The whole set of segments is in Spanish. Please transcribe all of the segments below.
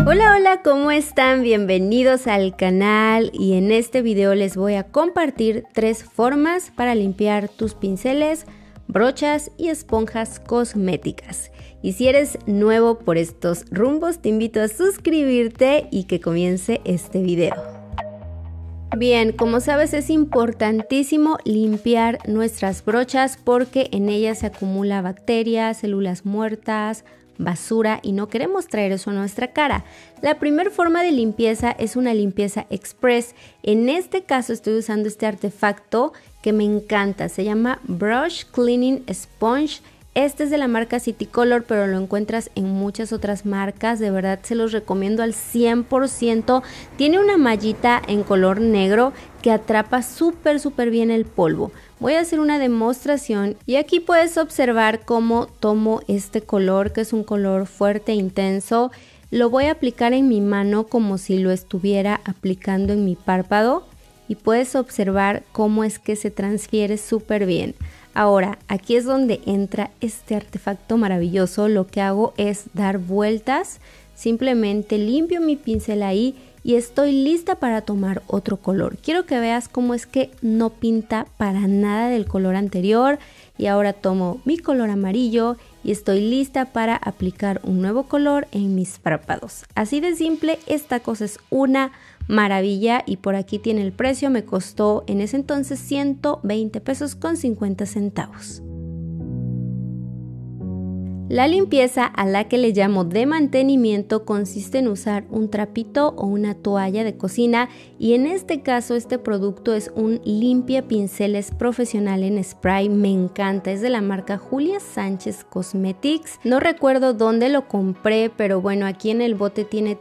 Hola, hola, ¿cómo están? Bienvenidos al canal y en este video les voy a compartir 3 formas para limpiar tus pinceles, brochas y esponjas cosméticas. Y si eres nuevo por estos rumbos, te invito a suscribirte y que comience este video. Bien, como sabes es importantísimo limpiar nuestras brochas porque en ellas se acumula bacterias, células muertas, basura y no queremos traer eso a nuestra cara. La primera forma de limpieza es una limpieza express. En este caso estoy usando este artefacto que me encanta, se llama Brush Cleaning Sponge. Este es de la marca Citycolor, pero lo encuentras en muchas otras marcas. De verdad se los recomiendo al 100%. Tiene una mallita en color negro que atrapa súper bien el polvo. Voy a hacer una demostración y aquí puedes observar cómo tomo este color, que es un color fuerte e intenso. Lo voy a aplicar en mi mano como si lo estuviera aplicando en mi párpado y puedes observar cómo es que se transfiere súper bien. Ahora, aquí es donde entra este artefacto maravilloso. Lo que hago es dar vueltas, simplemente limpio mi pincel ahí y estoy lista para tomar otro color. Quiero que veas cómo es que no pinta para nada del color anterior. Y ahora tomo mi color amarillo y estoy lista para aplicar un nuevo color en mis párpados. Así de simple, esta cosa es una maravilla y por aquí tiene el precio. Me costó en ese entonces 120 pesos con 50 centavos. La limpieza a la que le llamo de mantenimiento consiste en usar un trapito o una toalla de cocina y en este caso este producto es un limpia pinceles profesional en spray. Me encanta, es de la marca Julia Sánchez Cosmetics. No recuerdo dónde lo compré, pero bueno, aquí en el bote tiene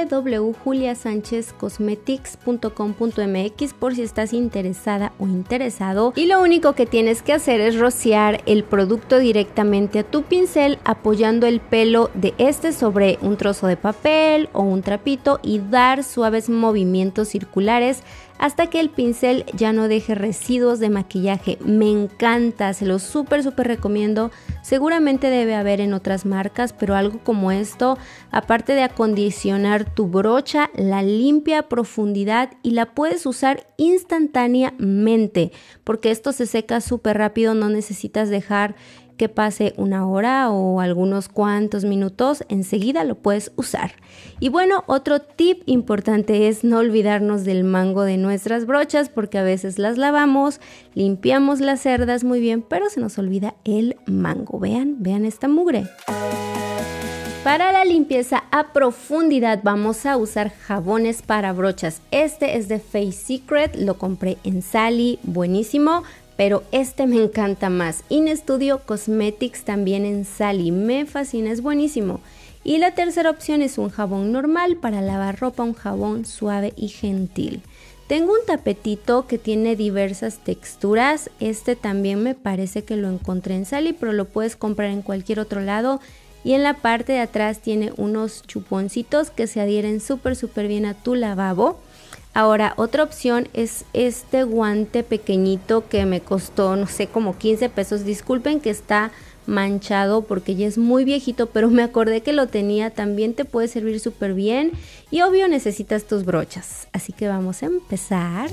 www.juliasanchezcosmetics.com.mx por si estás interesada o interesado. Y lo único que tienes que hacer es rociar el producto directamente a tu pincel, apoyando el pelo de este sobre un trozo de papel o un trapito y dar suaves movimientos circulares hasta que el pincel ya no deje residuos de maquillaje. Me encanta, se lo súper recomiendo. Seguramente debe haber en otras marcas, pero algo como esto, aparte de acondicionar tu brocha, la limpia a profundidad y la puedes usar instantáneamente porque esto se seca súper rápido, no necesitas dejar que pase una hora o algunos cuantos minutos, enseguida lo puedes usar. Y bueno, otro tip importante es no olvidarnos del mango de nuestras brochas porque a veces las lavamos, limpiamos las cerdas muy bien, pero se nos olvida el mango. Vean esta mugre. Para la limpieza a profundidad vamos a usar jabones para brochas. Este es de Face Secret, lo compré en Sally, buenísimo. Pero este me encanta más. In Studio Cosmetics también en Sally. Me fascina, es buenísimo. Y la tercera opción es un jabón normal para lavar ropa, un jabón suave y gentil. Tengo un tapetito que tiene diversas texturas. Este también me parece que lo encontré en Sally, pero lo puedes comprar en cualquier otro lado. Y en la parte de atrás tiene unos chuponcitos que se adhieren súper bien a tu lavabo. Ahora, otra opción es este guante pequeñito que me costó, no sé, como 15 pesos. Disculpen que está manchado porque ya es muy viejito, pero me acordé que lo tenía. También te puede servir súper bien y obvio necesitas tus brochas. Así que vamos a empezar.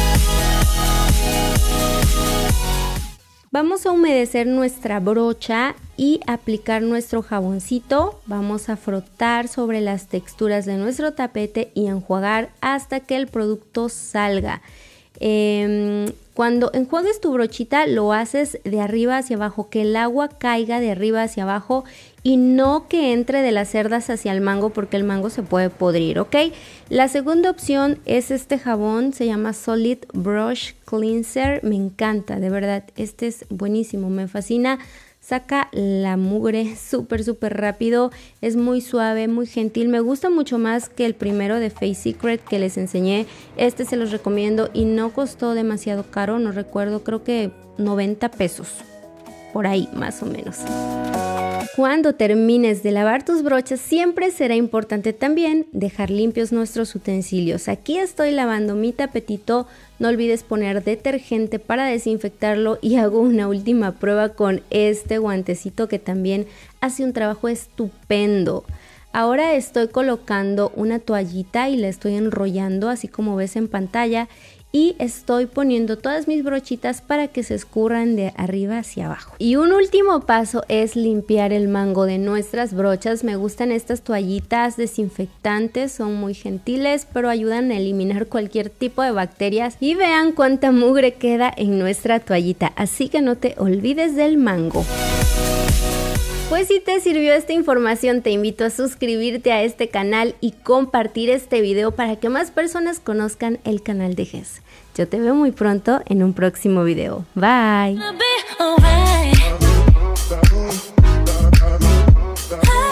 Vamos a humedecer nuestra brocha y aplicar nuestro jaboncito. Vamos a frotar sobre las texturas de nuestro tapete y enjuagar hasta que el producto salga. Cuando enjuagues tu brochita lo haces de arriba hacia abajo, que el agua caiga de arriba hacia abajo y no que entre de las cerdas hacia el mango porque el mango se puede podrir, ¿ok? La segunda opción es este jabón, se llama Solid Brush Cleanser, me encanta, de verdad, este es buenísimo, me fascina. Saca la mugre súper rápido, es muy suave, muy gentil, me gusta mucho más que el primero de Face Secret que les enseñé. Este se los recomiendo y no costó demasiado caro, no recuerdo, creo que 90 pesos, por ahí más o menos. Cuando termines de lavar tus brochas, siempre será importante también dejar limpios nuestros utensilios. Aquí estoy lavando mi tapetito, no olvides poner detergente para desinfectarlo y hago una última prueba con este guantecito que también hace un trabajo estupendo. Ahora estoy colocando una toallita y la estoy enrollando así como ves en pantalla y estoy poniendo todas mis brochitas para que se escurran de arriba hacia abajo. Y un último paso es limpiar el mango de nuestras brochas. Me gustan estas toallitas desinfectantes, son muy gentiles, pero ayudan a eliminar cualquier tipo de bacterias. Y vean cuánta mugre queda en nuestra toallita, así que no te olvides del mango. Pues si te sirvió esta información, te invito a suscribirte a este canal y compartir este video para que más personas conozcan el canal de Jess. Yo te veo muy pronto en un próximo video. Bye.